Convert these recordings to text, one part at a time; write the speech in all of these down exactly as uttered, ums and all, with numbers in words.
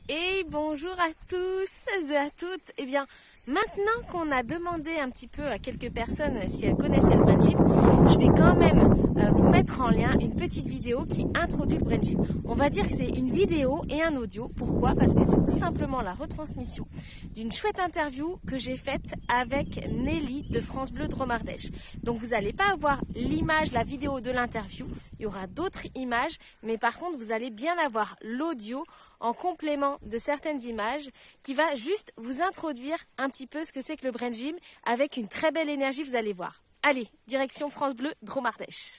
Et bonjour à tous et à toutes. Eh bien, maintenant qu'on a demandé un petit peu à quelques personnes si elles connaissaient le Brain Gym, je vais quand même euh, vous mettre en lien une petite vidéo qui introduit le Brain Gym. On va dire que c'est une vidéo et un audio. Pourquoi? Parce que c'est tout simplement la retransmission d'une chouette interview que j'ai faite avec Nelly de France Bleu Dromardèche. Donc vous n'allez pas avoir l'image, la vidéo de l'interview. Il y aura d'autres images, mais par contre vous allez bien avoir l'audio en complément de certaines images qui va juste vous introduire un petit peu ce que c'est que le Brain Gym avec une très belle énergie, vous allez voir. Allez, direction France Bleu Dromardèche.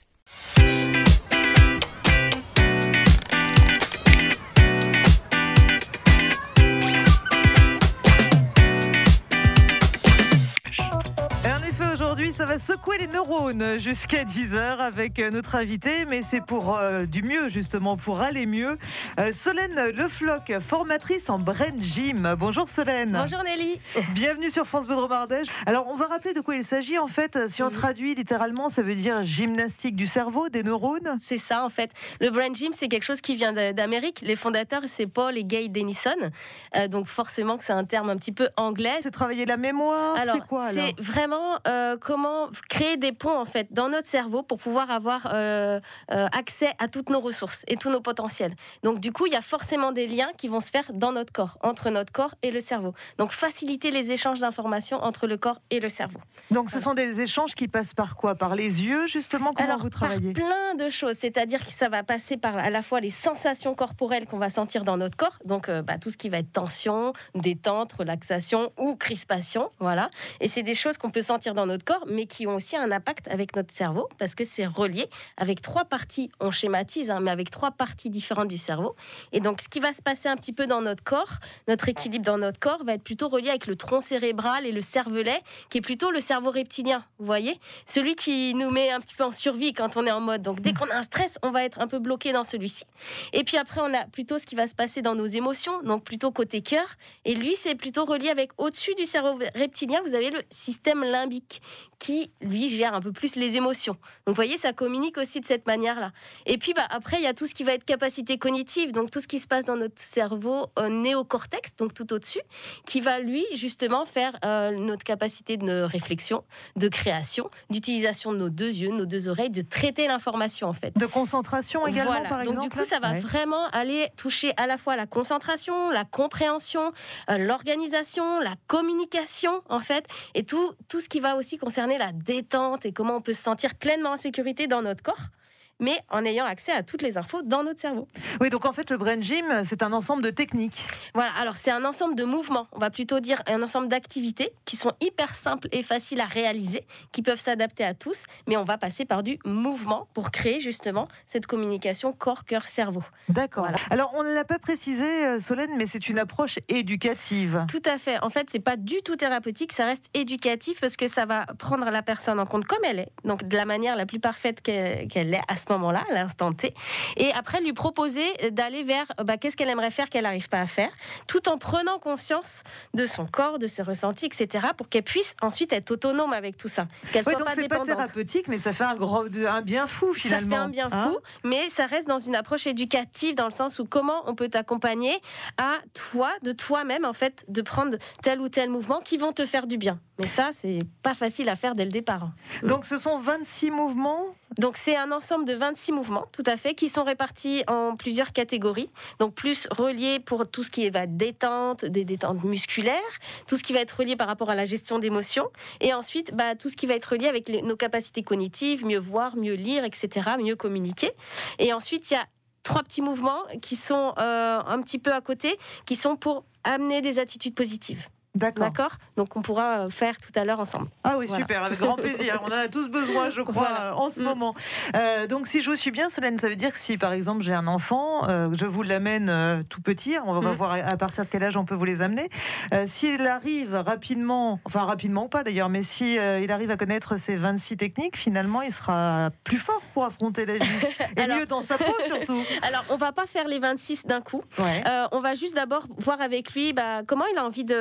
Aujourd'hui, ça va secouer les neurones jusqu'à dix heures avec notre invité, mais c'est pour euh, du mieux, justement, pour aller mieux. Euh, Solène Lefloc, formatrice en Brain Gym. Bonjour Solène. Bonjour Nelly. Bienvenue sur France Bleu Dromardèche. Alors, on va rappeler de quoi il s'agit en fait. Si on traduit littéralement, ça veut dire gymnastique du cerveau, des neurones. C'est ça en fait. Le Brain Gym, c'est quelque chose qui vient d'Amérique. Les fondateurs, c'est Paul et Gay Denison. Euh, donc forcément que c'est un terme un petit peu anglais. C'est travailler la mémoire. Alors, c'est quoi alors? C'est vraiment... Euh, comment créer des ponts en fait dans notre cerveau pour pouvoir avoir euh, euh, accès à toutes nos ressources et tous nos potentiels. Donc du coup, il y a forcément des liens qui vont se faire dans notre corps, entre notre corps et le cerveau. Donc faciliter les échanges d'informations entre le corps et le cerveau. Donc ce voilà. sont des échanges qui passent par quoi? Par les yeux justement? Comment Alors, vous travaillez? Par plein de choses, c'est-à-dire que ça va passer par à la fois les sensations corporelles qu'on va sentir dans notre corps, donc euh, bah, tout ce qui va être tension, détente, relaxation ou crispation, voilà. Et c'est des choses qu'on peut sentir dans notre corps, mais qui ont aussi un impact avec notre cerveau, parce que c'est relié avec trois parties, on schématise, hein, mais avec trois parties différentes du cerveau. Et donc, ce qui va se passer un petit peu dans notre corps, notre équilibre dans notre corps, va être plutôt relié avec le tronc cérébral et le cervelet, qui est plutôt le cerveau reptilien, vous voyez? Celui qui nous met un petit peu en survie quand on est en mode. Donc, dès qu'on a un stress, on va être un peu bloqué dans celui-ci. Et puis après, on a plutôt ce qui va se passer dans nos émotions, donc plutôt côté cœur. Et lui, c'est plutôt relié avec au-dessus du cerveau reptilien, vous avez le système limbique, qui, lui, gère un peu plus les émotions. Donc, vous voyez, ça communique aussi de cette manière-là. Et puis, bah, après, il y a tout ce qui va être capacité cognitive, donc tout ce qui se passe dans notre cerveau euh, néocortex, donc tout au-dessus, qui va, lui, justement, faire euh, notre capacité de réflexion, de création, d'utilisation de nos deux yeux, nos deux oreilles, de traiter l'information, en fait. De concentration également, voilà. par exemple. Donc, du coup, ça va ouais. vraiment aller toucher à la fois la concentration, la compréhension, euh, l'organisation, la communication, en fait, et tout, tout ce qui va aussi concerner la détente et comment on peut se sentir pleinement en sécurité dans notre corps, mais en ayant accès à toutes les infos dans notre cerveau. Oui, donc en fait, le Brain Gym, c'est un ensemble de techniques. Voilà, alors c'est un ensemble de mouvements, on va plutôt dire un ensemble d'activités qui sont hyper simples et faciles à réaliser, qui peuvent s'adapter à tous, mais on va passer par du mouvement pour créer justement cette communication corps-cœur-cerveau. D'accord. Voilà. Alors, on ne l'a pas précisé, Solène, mais c'est une approche éducative. Tout à fait. En fait, c'est pas du tout thérapeutique, ça reste éducatif parce que ça va prendre la personne en compte comme elle est, donc de la manière la plus parfaite qu'elle, qu'elle est à ce moment-là, à l'instant T, et après lui proposer d'aller vers bah, qu'est-ce qu'elle aimerait faire qu'elle n'arrive pas à faire, tout en prenant conscience de son corps, de ses ressentis, et cetera, pour qu'elle puisse ensuite être autonome avec tout ça, qu'elle oui, soit donc pas c'est dépendante. pas thérapeutique, mais ça fait un, gros, un bien fou finalement. Ça fait un bien hein fou, mais ça reste dans une approche éducative, dans le sens où comment on peut t'accompagner à toi, de toi-même, en fait, de prendre tel ou tel mouvement qui vont te faire du bien. Mais ça, c'est pas facile à faire dès le départ. Hein. Donc ce sont vingt-six mouvements. Donc c'est un ensemble de vingt-six mouvements, tout à fait, qui sont répartis en plusieurs catégories. Donc plus reliés pour tout ce qui va être détente, des détentes musculaires, tout ce qui va être relié par rapport à la gestion d'émotions, et ensuite bah, tout ce qui va être relié avec les, nos capacités cognitives, mieux voir, mieux lire, et cetera, mieux communiquer. Et ensuite il y a trois petits mouvements qui sont euh, un petit peu à côté, qui sont pour amener des attitudes positives. D'accord. D'accord. Donc on pourra faire tout à l'heure ensemble. Ah oui, voilà. Super, avec grand plaisir. On en a tous besoin, je crois, voilà. en ce mmh. moment. Euh, donc si je vous suis bien, Solène, ça veut dire que si par exemple j'ai un enfant, euh, je vous l'amène euh, tout petit, on va mmh. voir à partir de quel âge on peut vous les amener. Euh, S'il arrive rapidement, enfin rapidement ou pas d'ailleurs, mais si euh, il arrive à connaître ces vingt-six techniques, finalement il sera plus fort pour affronter la vie. Et alors, mieux dans sa peau surtout. Alors on va pas faire les vingt-six d'un coup. Ouais. Euh, on va juste d'abord voir avec lui bah, comment il a envie de, d'aller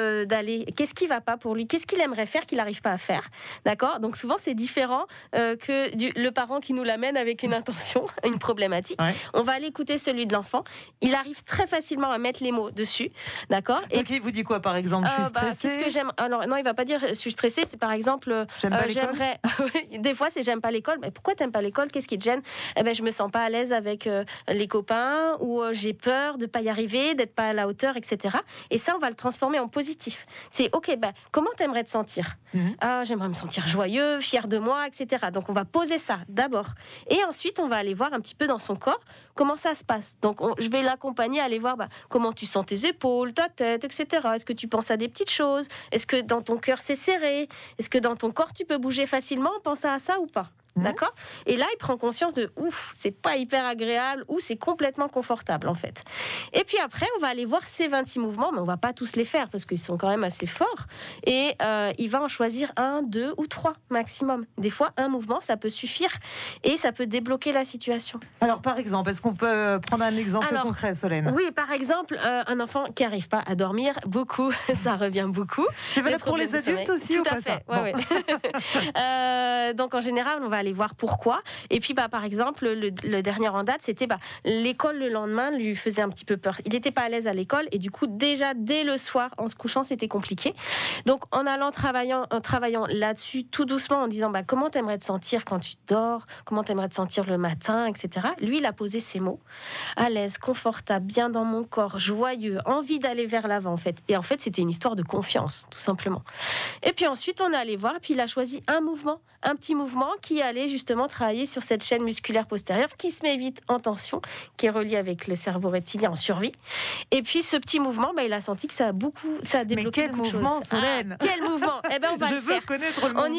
aller, qu'est-ce qui va pas pour lui, qu'est-ce qu'il aimerait faire qu'il n'arrive pas à faire, d'accord? Donc souvent c'est différent euh, que du, le parent qui nous l'amène avec une intention, une problématique. Ouais. On va aller écouter celui de l'enfant. Il arrive très facilement à mettre les mots dessus, d'accord? Et donc il vous dit quoi par exemple? Je suis stressée. Euh, bah, qu'est-ce que j'aime? Alors non, il va pas dire je suis stressée. C'est par exemple j'aime pas euh, j'aimerais. Des fois c'est j'aime pas l'école. Mais pourquoi t'aimes pas l'école? Qu'est-ce qui te gêne? Eh ben je me sens pas à l'aise avec euh, les copains ou euh, j'ai peur de pas y arriver, d'être pas à la hauteur, et cetera. Et ça on va le transformer en positif. C'est ok. Ben comment t'aimerais te sentir? Mm-hmm. Ah j'aimerais me sentir joyeux, fier de moi, et cetera. Donc on va poser ça d'abord. Et ensuite on va aller voir un petit peu dans son corps comment ça se passe. Donc on, je vais l'accompagner à aller voir bah, comment tu sens tes épaules, ta tête, et cetera. Est-ce que tu penses à des petites choses? Est-ce que dans ton cœur c'est serré? Est-ce que dans ton corps tu peux bouger facilement en pensant à ça ou pas? Mmh. D'accord? Et là, il prend conscience de ouf, c'est pas hyper agréable ou c'est complètement confortable en fait. Et puis après, on va aller voir ces vingt-six mouvements, mais on va pas tous les faire parce qu'ils sont quand même assez forts. Et euh, il va en choisir un, deux ou trois maximum. Des fois, un mouvement, ça peut suffire et ça peut débloquer la situation. Alors, par exemple, est-ce qu'on peut prendre un exemple Alors, concret, Solène? Oui, par exemple, euh, un enfant qui n'arrive pas à dormir beaucoup, ça revient beaucoup. C'est valable pour les adultes aussi Tout ou à pas fait. ça Ouais, bon. ouais. euh, donc en général, on va aller voir pourquoi. Et puis, bah, par exemple, le, le dernier en date, c'était bah, l'école le lendemain lui faisait un petit peu peur. Il n'était pas à l'aise à l'école et du coup, déjà dès le soir, en se couchant, c'était compliqué. Donc, en allant travaillant, en travaillant là-dessus, tout doucement, en disant bah, comment t'aimerais te sentir quand tu dors, comment t'aimerais te sentir le matin, et cetera. Lui, il a posé ces mots à l'aise, confortable, bien dans mon corps, joyeux, envie d'aller vers l'avant, en fait. Et en fait, c'était une histoire de confiance, tout simplement. Et puis ensuite, on est allé voir, et puis il a choisi un mouvement, un petit mouvement qui allait justement travailler sur cette chaîne musculaire postérieure qui se met vite en tension, qui est reliée avec le cerveau reptilien en survie. Et puis ce petit mouvement, bah, il a senti que ça a beaucoup, ça a débloqué beaucoup de choses. Mais quel mouvement, Solène? Ah, quel mouvement? Eh ben on va Je le veux faire. connaître le on mouvement. y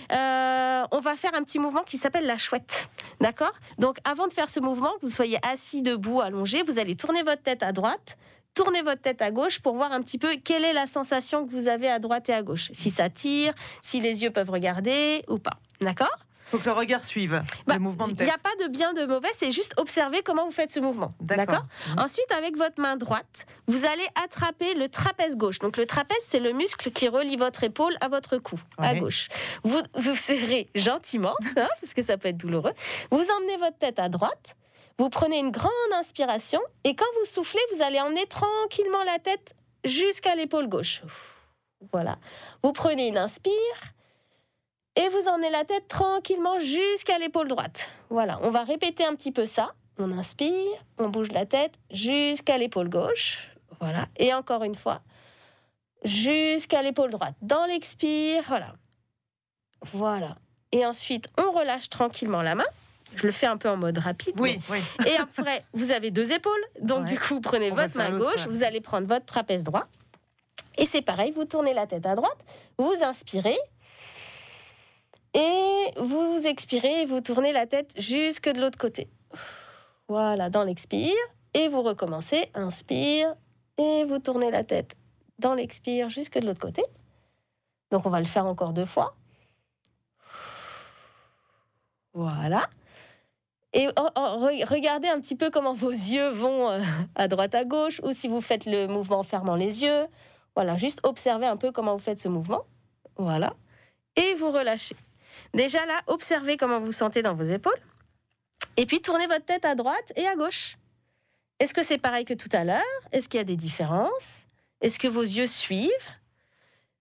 va. Euh, on va faire un petit mouvement qui s'appelle la chouette. D'accord? Donc avant de faire ce mouvement, que vous soyez assis, debout, allongé, vous allez tourner votre tête à droite. Tournez votre tête à gauche pour voir un petit peu quelle est la sensation que vous avez à droite et à gauche. Si ça tire, si les yeux peuvent regarder ou pas. D'accord ? Il faut que le regard suive bah, le mouvement de tête. Il n'y a pas de bien, de mauvais, c'est juste observer comment vous faites ce mouvement. D'accord, D'accord mmh. Ensuite, avec votre main droite, vous allez attraper le trapèze gauche. Donc le trapèze, c'est le muscle qui relie votre épaule à votre cou, ouais. à gauche. Vous vous serrez gentiment, hein, parce que ça peut être douloureux. Vous emmenez votre tête à droite. Vous prenez une grande inspiration et quand vous soufflez, vous allez emmener tranquillement la tête jusqu'à l'épaule gauche. Voilà. Vous prenez une inspire et vous emmenez la tête tranquillement jusqu'à l'épaule droite. Voilà. On va répéter un petit peu ça. On inspire, on bouge la tête jusqu'à l'épaule gauche. Voilà. Et encore une fois, jusqu'à l'épaule droite. Dans l'expire, voilà. Voilà. Et ensuite, on relâche tranquillement la main. Je le fais un peu en mode rapide. Oui, mais... oui. Et après, vous avez deux épaules. Donc, ouais. du coup, vous prenez On votre main gauche, ouais. vous allez prendre votre trapèze droit. Et c'est pareil, vous tournez la tête à droite, vous inspirez. Et vous expirez, vous tournez la tête jusque de l'autre côté. Voilà, dans l'expire. Et vous recommencez, inspire. Et vous tournez la tête dans l'expire jusque de l'autre côté. Donc, on va le faire encore deux fois. Voilà. Et oh, oh, regardez un petit peu comment vos yeux vont euh, à droite, à gauche, ou si vous faites le mouvement en fermant les yeux. Voilà, juste observez un peu comment vous faites ce mouvement. Voilà. Et vous relâchez. Déjà là, observez comment vous vous sentez dans vos épaules. Et puis, tournez votre tête à droite et à gauche. Est-ce que c'est pareil que tout à l'heure? Est-ce qu'il y a des différences? Est-ce que vos yeux suivent? D'accord ?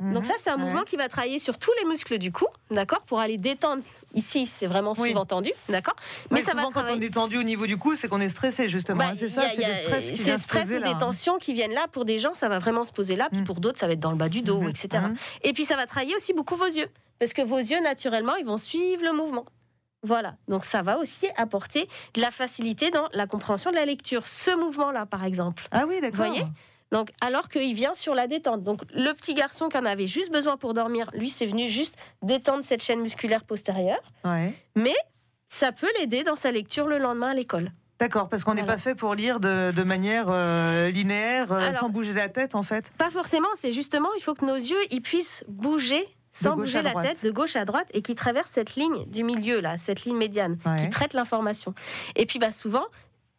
mmh, Donc ça, c'est un ouais. mouvement qui va travailler sur tous les muscles du cou, d'accord ? Pour aller détendre. Ici, c'est vraiment souvent oui. tendu, d'accord ? Mais ouais, ça souvent, va travailler... quand on est tendu au niveau du cou, c'est qu'on est stressé, justement. Bah, c'est ça, c'est le stress qui vient se poser là. C'est stress ou des tensions qui viennent là. Pour des gens, ça va vraiment se poser là. Puis mmh. pour d'autres, ça va être dans le bas du dos, mmh. et cetera. Mmh. Et puis, ça va travailler aussi beaucoup vos yeux. Parce que vos yeux, naturellement, ils vont suivre le mouvement. Voilà. Donc, ça va aussi apporter de la facilité dans la compréhension de la lecture. Ce mouvement-là, par exemple. Ah oui, d'accord. Vous voyez ? Donc, alors qu'il vient sur la détente. Donc, le petit garçon qui en avait juste besoin pour dormir, lui, c'est venu juste détendre cette chaîne musculaire postérieure. Ouais. Mais ça peut l'aider dans sa lecture le lendemain à l'école. D'accord, parce qu'on n'est voilà. pas fait pour lire de, de manière euh, linéaire, euh, Alors, sans bouger la tête, en fait. Pas forcément. C'est justement, il faut que nos yeux ils puissent bouger sans bouger la tête, de gauche à droite, et qui traversent cette ligne du milieu, là, cette ligne médiane, ouais. qui traite l'information. Et puis, bah, souvent...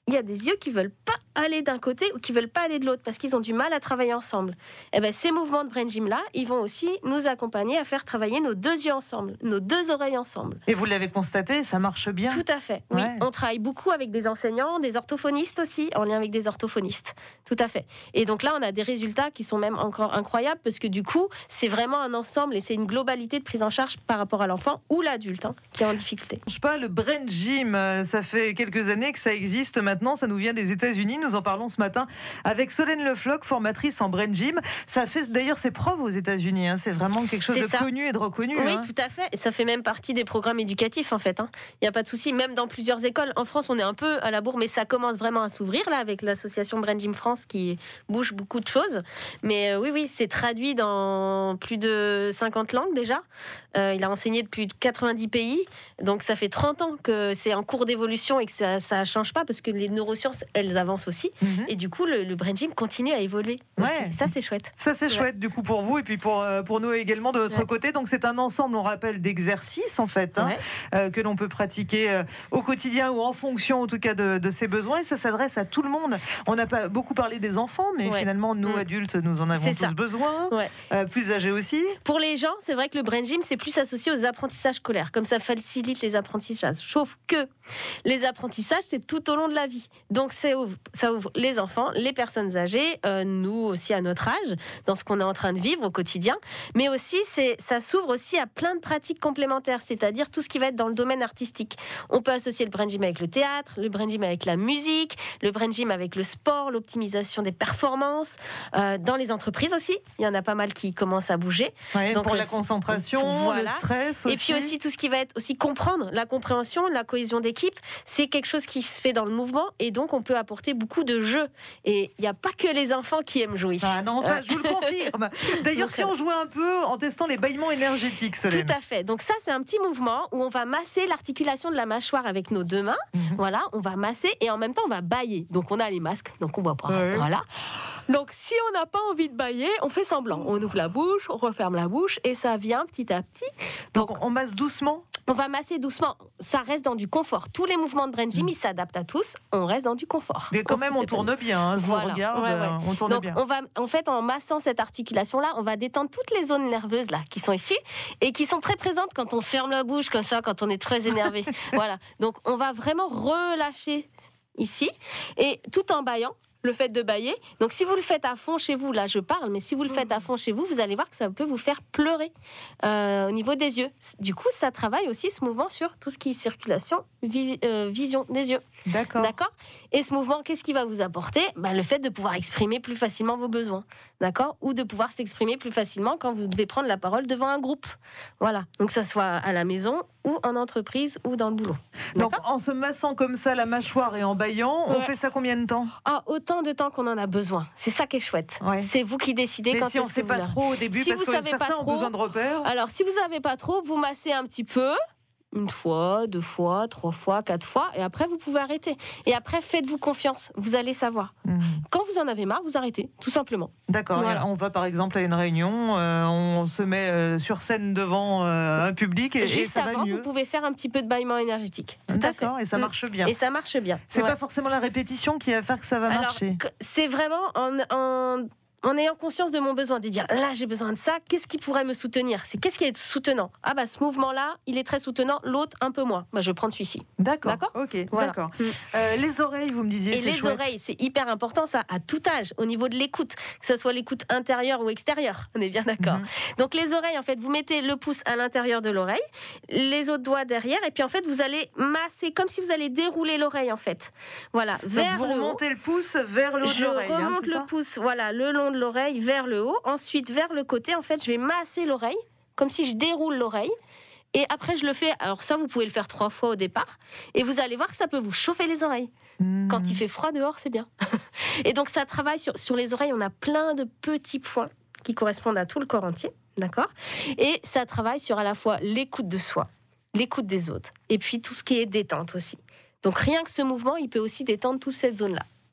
il y a des yeux qui veulent pas aller d'un côté ou qui veulent pas aller de l'autre parce qu'ils ont du mal à travailler ensemble. Et ben ces mouvements de brain gym là, ils vont aussi nous accompagner à faire travailler nos deux yeux ensemble, nos deux oreilles ensemble. Et vous l'avez constaté, ça marche bien. Tout à fait. Oui, ouais. On travaille beaucoup avec des enseignants, des orthophonistes aussi, en lien avec des orthophonistes. Tout à fait. Et donc là, on a des résultats qui sont même encore incroyables parce que du coup, c'est vraiment un ensemble et c'est une globalité de prise en charge par rapport à l'enfant ou l'adulte hein, qui est en difficulté. Je sais pas, le brain gym, ça fait quelques années que ça existe maintenant, ça nous vient des États-Unis. Nous en parlons ce matin avec Solène Le Floch, formatrice en brain gym. Ça fait d'ailleurs ses preuves aux États-Unis. Hein. C'est vraiment quelque chose c'est de ça. connu et de reconnu. Oui, hein. tout à fait. Et ça fait même partie des programmes éducatifs en fait. Il hein. n'y a pas de souci, même dans plusieurs écoles. En France, on est un peu à la bourre, mais ça commence vraiment à s'ouvrir là avec l'association Brain Gym France qui bouge beaucoup de choses. Mais euh, oui, oui, c'est traduit dans plus de cinquante langues déjà. Euh, il a enseigné depuis quatre-vingt-dix pays. Donc ça fait trente ans que c'est en cours d'évolution et que ça ne change pas parce que les neurosciences, elles avancent aussi. Mm-hmm. Et du coup, le, le Brain Gym continue à évoluer aussi. Ouais. Ça, c'est chouette. Ça, c'est ouais. chouette du coup pour vous et puis pour, pour nous également de notre ouais. côté. Donc c'est un ensemble, on rappelle, d'exercices en fait, hein, ouais. euh, que l'on peut pratiquer euh, au quotidien ou en fonction en tout cas de, de ses besoins. Et ça s'adresse à tout le monde. On n'a pas beaucoup parlé des enfants, mais ouais. finalement, nous, mmh. adultes, nous en avons c'est tous ça. besoin. Ouais. Euh, plus âgés aussi. Pour les gens, c'est vrai que le Brain Gym, c'est plus associé aux apprentissages scolaires. Comme ça facilite les apprentissages. Sauf que les apprentissages, c'est tout au long de la vie. Donc, ça ouvre, ça ouvre les enfants, les personnes âgées, euh, nous aussi à notre âge, dans ce qu'on est en train de vivre au quotidien. Mais aussi, c'est, ça s'ouvre aussi à plein de pratiques complémentaires, c'est-à-dire tout ce qui va être dans le domaine artistique. On peut associer le Brain Gym avec le théâtre, le Brain Gym avec la musique, le Brain Gym avec le sport, l'optimisation des performances. Euh, dans les entreprises aussi, il y en a pas mal qui commencent à bouger. Ouais, donc, pour la concentration, voilà. le stress aussi. Et puis aussi tout ce qui va être aussi comprendre la compréhension, la cohésion d'équipe, c'est quelque chose qui se fait dans le mouvement et donc on peut apporter beaucoup de jeux. Et il n'y a pas que les enfants qui aiment jouer. Ah non, ça, je vous le confirme. D'ailleurs, donc, si on jouait un peu en testant les bâillements énergétiques, Solène. Tout à fait. Donc ça, c'est un petit mouvement où on va masser l'articulation de la mâchoire avec nos deux mains. Mm-hmm. Voilà, on va masser et en même temps, on va bâiller. Donc on a les masques, donc on voit pas. Ouais. Voilà. Donc si on n'a pas envie de bâiller, on fait semblant. On ouvre la bouche, on referme la bouche et ça vient petit à petit. Donc, donc on masse doucement. On va masser doucement. Ça reste dans du confort. Tous les mouvements de Brain Gym, mmh. ils s'adaptent à tous. On reste dans du confort. Mais quand on même, on tourne bien. Hein, je voilà. vous regarde, ouais, ouais. on tourne Donc, bien. On va, en fait, en massant cette articulation-là, on va détendre toutes les zones nerveuses là qui sont ici et qui sont très présentes quand on ferme la bouche comme ça, quand on est très énervé. Voilà. Donc, on va vraiment relâcher ici et tout en bâillant. Le fait de bâiller. Donc, si vous le faites à fond chez vous, là, je parle, mais si vous le faites à fond chez vous, vous allez voir que ça peut vous faire pleurer euh, au niveau des yeux. Du coup, ça travaille aussi ce mouvement sur tout ce qui est circulation, vis- euh, vision des yeux. D'accord. D'accord. Et ce mouvement, qu'est-ce qu'il va vous apporter ? Bah, le fait de pouvoir exprimer plus facilement vos besoins. D'accord ? Ou de pouvoir s'exprimer plus facilement quand vous devez prendre la parole devant un groupe. Voilà. Donc, ça soit à la maison ou en entreprise ou dans le boulot. Donc, en se massant comme ça la mâchoire et en bâillant, ouais. on fait ça combien de temps ? Ah, autant de temps qu'on en a besoin. C'est ça qui est chouette. Ouais. C'est vous qui décidez. Mais quand si on ne sait pas trop au début, si parce vous que savez certains pas trop, ont besoin de repères. Alors, si vous ne savez pas trop, vous massez un petit peu. Une fois, deux fois, trois fois, quatre fois, et après vous pouvez arrêter. Et après, faites-vous confiance, vous allez savoir. Mmh. Quand vous en avez marre, vous arrêtez, tout simplement. D'accord, voilà. On va par exemple à une réunion, euh, on se met euh, sur scène devant euh, un public et, Juste et ça avant, va mieux. Vous pouvez faire un petit peu de bâillement énergétique. Tout D'accord, à fait. et ça marche bien. Et ça marche bien. C'est ouais. pas forcément la répétition qui va faire que ça va Alors, marcher. C'est vraiment en... en... en ayant conscience de mon besoin, de dire là j'ai besoin de ça, qu'est-ce qui pourrait me soutenir ? C'est qu'est-ce qui est soutenant ? Ah bah ce mouvement-là, il est très soutenant, l'autre un peu moins. Bah je vais prendre celui-ci. D'accord. D'accord. Ok. Voilà. D'accord. Mmh. Euh, les oreilles, vous me disiez. Et c'est les chouette. oreilles, c'est hyper important ça à tout âge, au niveau de l'écoute, que ce soit l'écoute intérieure ou extérieure. On est bien d'accord. Mmh. Donc les oreilles, en fait, vous mettez le pouce à l'intérieur de l'oreille, les autres doigts derrière, et puis en fait vous allez masser comme si vous allez dérouler l'oreille en fait. Voilà. Vers Donc vous le remontez haut. le pouce vers le haut de l'oreille. Je remonte hein, le ça pouce, voilà, le long de l'oreille vers le haut. Ensuite, vers le côté, en fait, je vais masser l'oreille, comme si je déroule l'oreille. Et après, je le fais. Alors ça, vous pouvez le faire trois fois au départ. Et vous allez voir que ça peut vous chauffer les oreilles. Mmh. Quand il fait froid dehors, c'est bien. Et donc, ça travaille sur, sur les oreilles. On a plein de petits points qui correspondent à tout le corps entier. D'accord ? Et ça travaille sur à la fois l'écoute de soi, l'écoute des autres. Et puis, tout ce qui est détente aussi. Donc, rien que ce mouvement, il peut aussi détendre toute cette zone-là.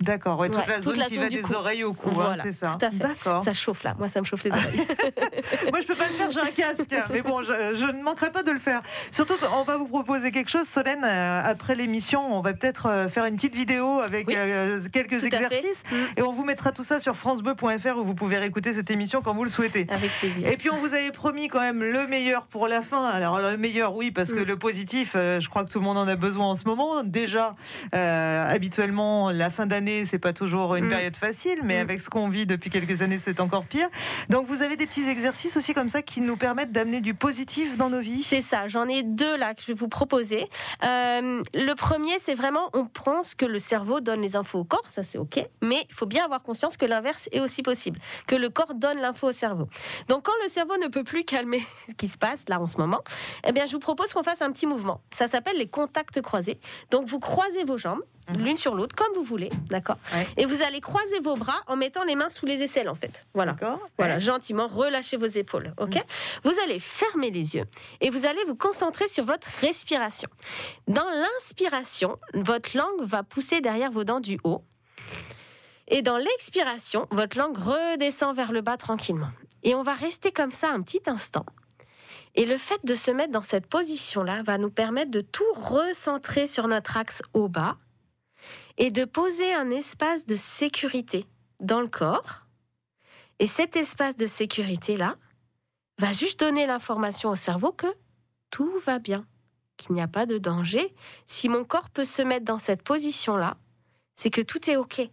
D'accord, ouais, toute Ouais, la toute zone la qui zone va du des cou. oreilles au cou, Voilà, hein, c'est ça. tout à fait. D'accord. Ça chauffe là, moi ça me chauffe les oreilles. Moi, je peux pas le faire, j'ai un casque. Mais bon, je, je ne manquerai pas de le faire. Surtout qu'on va vous proposer quelque chose, Solène. euh, Après l'émission, on va peut-être euh, faire une petite vidéo avec Oui, euh, quelques tout à fait. exercices. Mm. Et on vous mettra tout ça sur francebleu point f r où vous pouvez réécouter cette émission quand vous le souhaitez. Avec plaisir. Et puis on vous avait promis quand même le meilleur pour la fin. Alors le meilleur, oui, parce que Mm. le positif, euh, je crois que tout le monde en a besoin en ce moment. Déjà, euh, habituellement, la fin d'année, c'est pas toujours une Mm. période facile, mais Mm. avec ce qu'on vit depuis quelques années, c'est encore pire. Donc vous avez des petits exercices aussi comme ça qui nous permettent d'amener du positif dans nos vies. C'est ça, j'en ai deux là que je vais vous proposer. Euh, le premier, c'est vraiment, on pense que le cerveau donne les infos au corps, ça c'est ok, mais il faut bien avoir conscience que l'inverse est aussi possible, que le corps donne l'info au cerveau. Donc quand le cerveau ne peut plus calmer ce qui se passe là en ce moment, eh bien je vous propose qu'on fasse un petit mouvement. Ça s'appelle les contacts croisés. Donc vous croisez vos jambes, l'une sur l'autre, comme vous voulez, d'accord. Ouais. Et vous allez croiser vos bras en mettant les mains sous les aisselles en fait. Voilà. D'accord. Voilà, gentiment, relâchez vos épaules, ok ? Vous allez fermer les yeux et vous allez vous concentrer sur votre respiration. Dans l'inspiration, votre langue va pousser derrière vos dents du haut. Et dans l'expiration, votre langue redescend vers le bas tranquillement. Et on va rester comme ça un petit instant. Et le fait de se mettre dans cette position-là va nous permettre de tout recentrer sur notre axe au bas et de poser un espace de sécurité dans le corps. Et cet espace de sécurité-là va juste donner l'information au cerveau que tout va bien, qu'il n'y a pas de danger. Si mon corps peut se mettre dans cette position-là, c'est que tout est OK.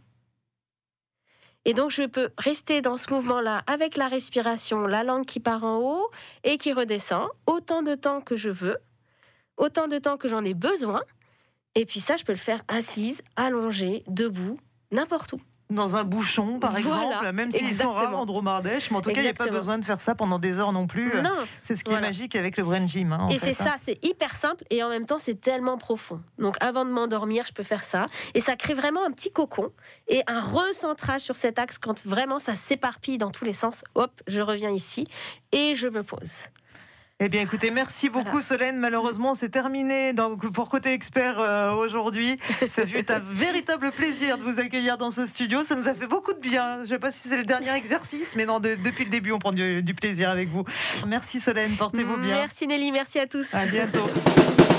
Et donc, je peux rester dans ce mouvement-là avec la respiration, la langue qui part en haut et qui redescend, autant de temps que je veux, autant de temps que j'en ai besoin. Et puis ça, je peux le faire assise, allongée, debout, n'importe où. Dans un bouchon, par Voilà, exemple, même s'ils sont rares exactement. en Dromardèche, mais en tout cas, il n'y a pas Exactement. besoin de faire ça pendant des heures non plus. Non, C'est ce qui voilà. est magique avec le brain gym. Hein, en et fait, c'est hein. ça, c'est hyper simple et en même temps c'est tellement profond. Donc avant de m'endormir, je peux faire ça et ça crée vraiment un petit cocon et un recentrage sur cet axe quand vraiment ça s'éparpille dans tous les sens. Hop, je reviens ici et je me pose. Eh bien, écoutez, merci beaucoup, Voilà. Solène. Malheureusement, c'est terminé. Donc, pour Côté Expert euh, aujourd'hui, ça fut un véritable plaisir de vous accueillir dans ce studio. Ça nous a fait beaucoup de bien. Je ne sais pas si c'est le dernier exercice, mais non, de- depuis le début, on prend du, du plaisir avec vous. Merci, Solène. Portez-vous bien. Merci Nelly, merci à tous. À bientôt.